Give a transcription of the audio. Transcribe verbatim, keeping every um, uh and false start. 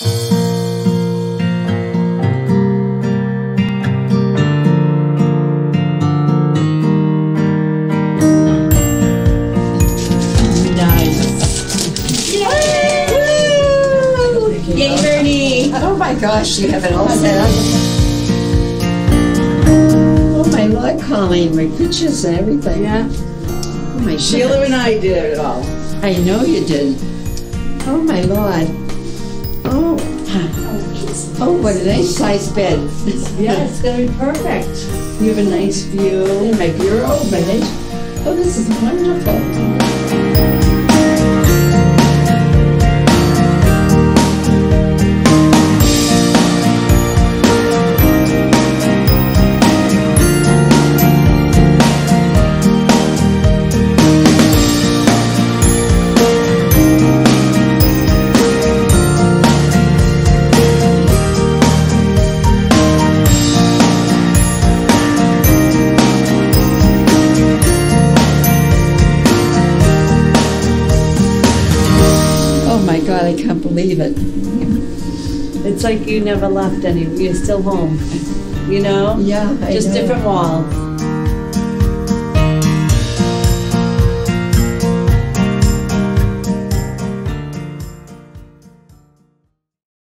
Yay, Bernie! Oh my gosh, you have it all set up. Oh my Lord, Colleen, my pictures and everything. Yeah. Oh my Sheila goodness. and I did it all. I know you did. Oh my Lord. Oh. Oh, what a nice sized bed. Yeah, it's gonna be perfect. You have a nice view. And my bureau, my nice. Oh, this is wonderful. Oh my God, I can't believe it. It's like you never left any. You're still home. You know? Yeah, I Just know. different walls.